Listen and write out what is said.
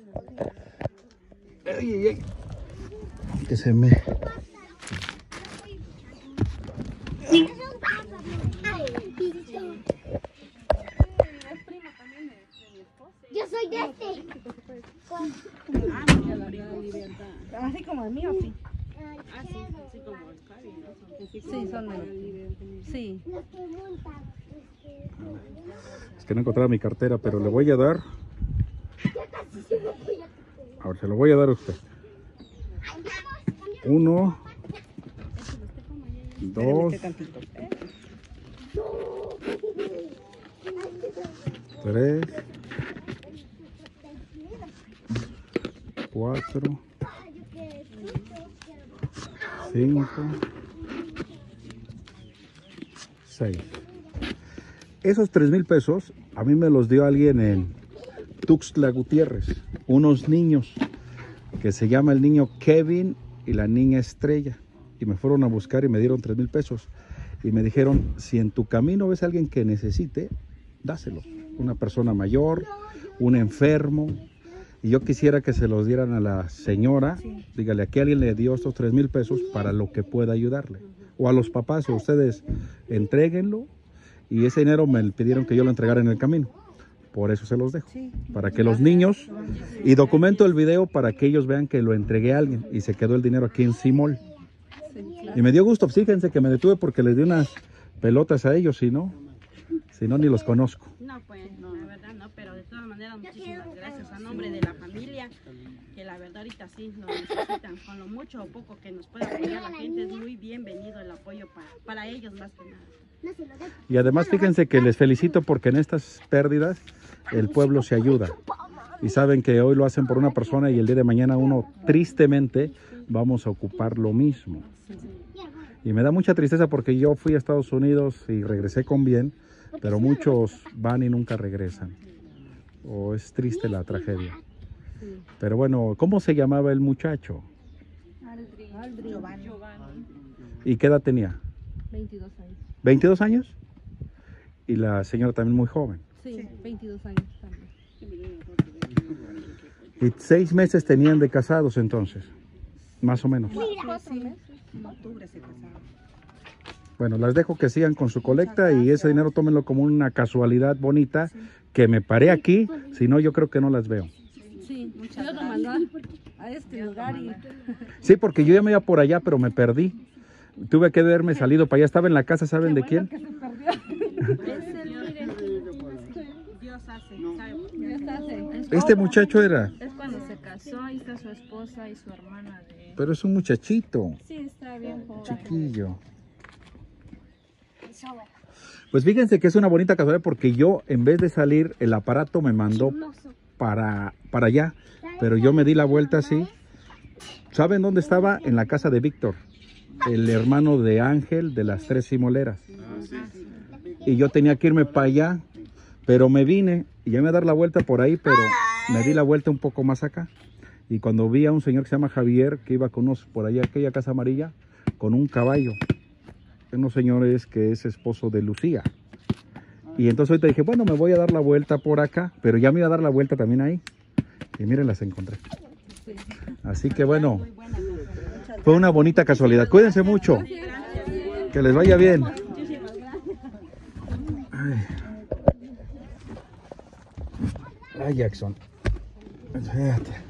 Ay, ay, ay. Que se me... Yo soy de este. Así como el mío, sí. Así como el Javi, ¿no? Sí, son menos. Sí. los que montan. Es que no encontraba mi cartera, pero le voy a dar. A ver, se lo voy a dar a usted. 1, 2, 3, 4, 5, 6. Esos 3,000 pesos a mí me los dio alguien en Tuxtla Gutiérrez, unos niños que se llama el niño Kevin y la niña Estrella, y me fueron a buscar y me dieron 3,000 pesos y me dijeron, si en tu camino ves a alguien que necesite, dáselo, una persona mayor, un enfermo, y yo quisiera que se los dieran a la señora, dígale, aquí alguien le dio estos 3,000 pesos para lo que pueda ayudarle, o a los papás, o ustedes entréguenlo, y ese dinero me pidieron que yo lo entregara en el camino. Por eso se los dejo, para que los niños, y documento el video para que ellos vean que lo entregué a alguien y se quedó el dinero aquí en Simol. Y me dio gusto, fíjense que me detuve porque les di unas pelotas a ellos, si no ni los conozco. No, pues, no, la verdad no, pero de todas maneras muchísimas gracias a nombre de la familia, que la verdad ahorita sí nos necesitan, con lo mucho o poco que nos pueda apoyar la gente, es muy bienvenido el apoyo para ellos más que nada. Y además fíjense que les felicito porque en estas pérdidas el pueblo se ayuda. Y saben que hoy lo hacen por una persona y el día de mañana uno tristemente vamos a ocupar lo mismo. Y me da mucha tristeza porque yo fui a Estados Unidos y regresé con bien, pero muchos van y nunca regresan. O es triste la tragedia. Pero bueno, ¿cómo se llamaba el muchacho? Giovanni. ¿Y qué edad tenía? 22 años. ¿22 años? Y la señora también muy joven. Sí, 22 años también. Y 6 meses tenían de casados entonces, más o menos. En octubre se casaron. Bueno, las dejo que sigan con su colecta y ese dinero tómenlo como una casualidad bonita que me paré aquí, si no yo creo que no las veo. Sí, muchas gracias. A este lugar y... Sí, porque yo ya me iba por allá, pero me perdí. Tuve que haberme salido para allá. Estaba en la casa, ¿saben de quién? Dios hace. Este muchacho era. Es cuando se casó, ahí está su esposa y su hermana de... Pero es un muchachito, Sí, está bien joven. chiquillo. Pues fíjense que es una bonita casualidad porque yo, en vez de salir, el aparato me mandó para allá. Pero yo me di la vuelta así. ¿Saben dónde estaba? En la casa de Víctor, el hermano de Ángel de las 3 simoleras. Y yo tenía que irme para allá, pero me vine y ya me iba a dar la vuelta por ahí, pero me di la vuelta un poco más acá. Y cuando vi a un señor que se llama Javier, que iba con unos por allá, aquella casa amarilla, con un caballo. Unos señores que es esposo de Lucía. Y entonces ahorita dije, bueno, me voy a dar la vuelta por acá, pero ya me iba a dar la vuelta también ahí. Y miren, las encontré. Así que bueno, fue una bonita casualidad. Cuídense mucho. Que les vaya bien. Ay, Jackson. Fíjate.